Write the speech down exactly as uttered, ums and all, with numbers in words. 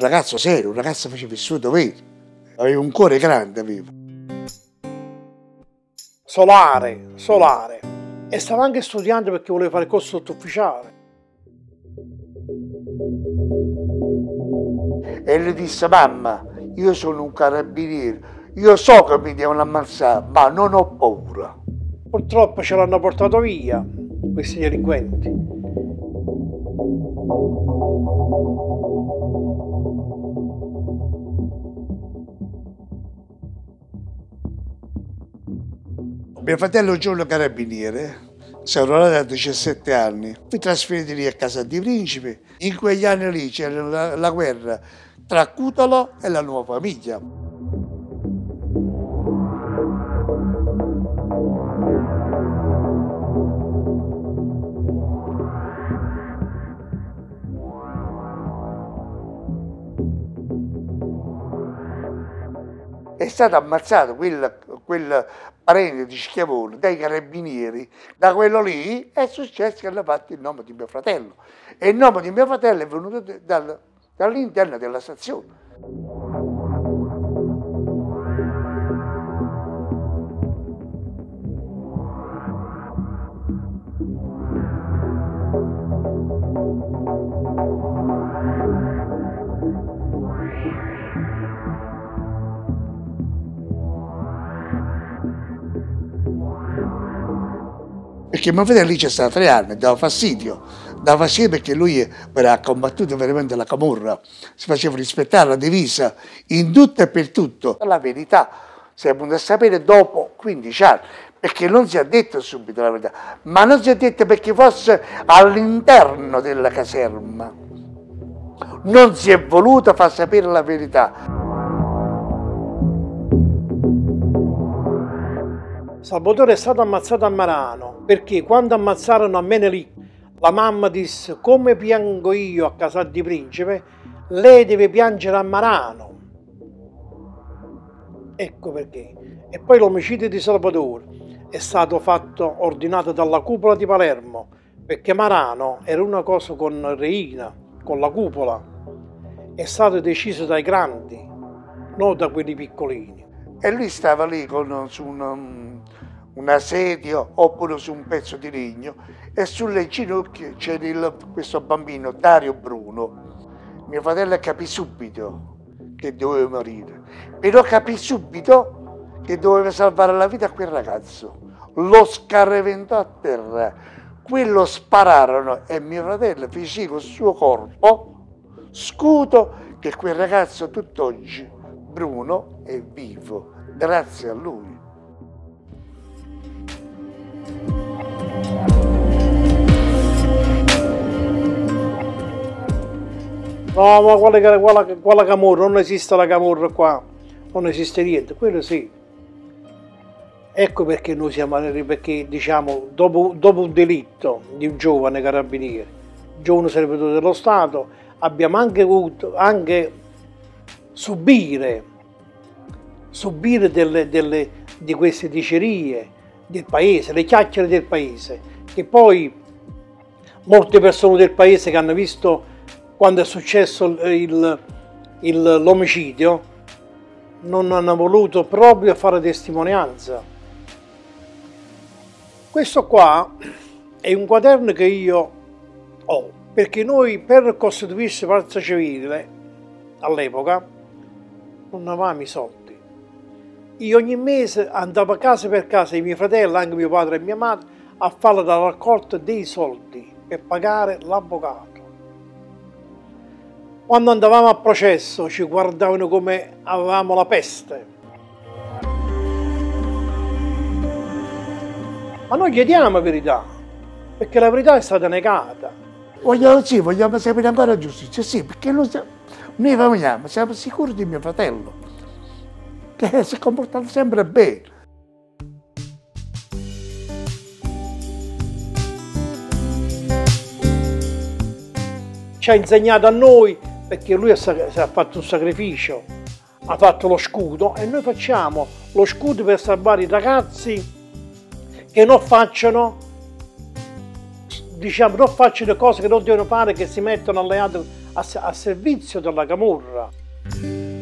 ragazzo serio, un ragazzo che faceva il suo dovere, aveva un cuore grande, aveva. Solare, solare. E stava anche studiando perché voleva fare il corso sottufficiale. E gli disse: mamma, io sono un carabiniere, io so che mi devono ammazzare, ma non ho paura. Purtroppo ce l'hanno portato via questi delinquenti. Mio fratello è un giorno carabiniere, si è arruolato a diciassette anni, fu trasferito lì a Casa di Principe. In quegli anni lì c'era la, la guerra tra Cutolo e la Nuova Famiglia. È stato ammazzato quel, quel parente di Schiavone dai carabinieri. Da quello lì è successo che hanno fatto il nome di mio fratello. E il nome di mio fratello è venuto dal, dall'interno della stazione. Perché mio fratello lì c'è stato tre anni, dava fastidio, dava fastidio perché lui ha combattuto veramente la camorra, si faceva rispettare la divisa in tutto e per tutto. La verità si è venuta a sapere dopo quindici anni, perché non si è detto subito la verità, ma non si è detto perché fosse all'interno della caserma. Non si è voluto far sapere la verità. Salvatore è stato ammazzato a Marano perché quando ammazzarono a Menelik, la mamma disse: come piango io a Casal di Principe, lei deve piangere a Marano. Ecco perché. E poi l'omicidio di Salvatore è stato fatto, ordinato dalla cupola di Palermo, perché Marano era una cosa con Reina, con la cupola. È stato deciso dai grandi, non da quelli piccolini. E lui stava lì con, su un, una sedia oppure su un pezzo di legno e sulle ginocchia c'era questo bambino, Dario Bruno. Mio fratello capì subito che doveva morire, però capì subito che doveva salvare la vita a quel ragazzo. Lo scarreventò a terra, quello spararono e mio fratello fece con il suo corpo scudo che quel ragazzo tutt'oggi, Bruno, è vivo. Grazie a lui. No, ma quale, quale, quale camorra? Non esiste la camorra qua, non esiste niente, quello sì. Ecco perché noi siamo, perché diciamo, dopo, dopo un delitto di un giovane carabiniere, giovane servitore dello Stato, abbiamo anche avuto, anche subire subire delle, delle, di queste dicerie del paese, le chiacchiere del paese, che poi molte persone del paese che hanno visto quando è successo l'omicidio non hanno voluto proprio fare testimonianza. Questo qua è un quaderno che io ho, perché noi per costituirsi forza civile all'epoca non avevamo i soldi. Io ogni mese andavo a casa per casa, i miei fratelli, anche mio padre e mia madre, a fare la raccolta dei soldi per pagare l'avvocato. Quando andavamo a processo ci guardavano come avevamo la peste. Ma noi chiediamo la verità, perché la verità è stata negata. Vogliamo, sì, vogliamo sapere ancora la giustizia, sì, perché noi, noi vogliamo, siamo sicuri di mio fratello, che si è comportato sempre bene. Ci ha insegnato a noi, perché lui ha fatto un sacrificio, ha fatto lo scudo e noi facciamo lo scudo per salvare i ragazzi che non facciano diciamo, non facciano le cose che non devono fare, che si mettono alleati a, a servizio della camorra.